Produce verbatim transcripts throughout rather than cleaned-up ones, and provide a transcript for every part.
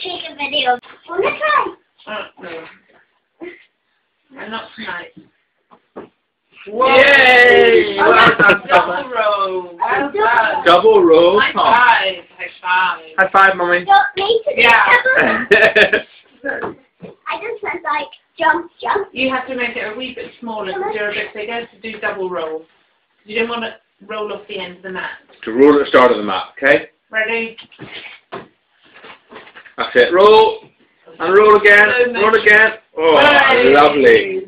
take a video. Wanna try? Oh, no. And not tonight. Whoa. Yay! Oh, Well done, double Thomas. roll. Well done. Double roll, High Tom. five. High five. High five, Mummy. Don't need to do Yeah. double. I just meant like jump, jump. You have to make it a wee bit smaller because you're a bit bigger to do double roll. You don't want to roll off the end of the mat. To roll at the start of the mat, okay? Ready? That's it. Roll. And roll again. Roll again. Oh, Hey. lovely.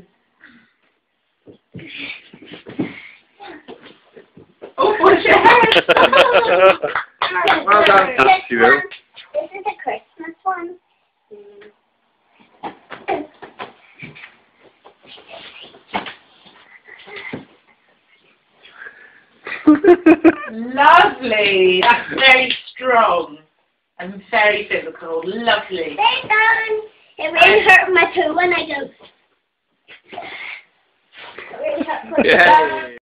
Oh, watch your head! Well done. This Thank you. one, this is a Christmas one. Lovely. That's very strong and very physical. Lovely. They done. It really hurt my toe when I go. It really hurt my toe. Yay.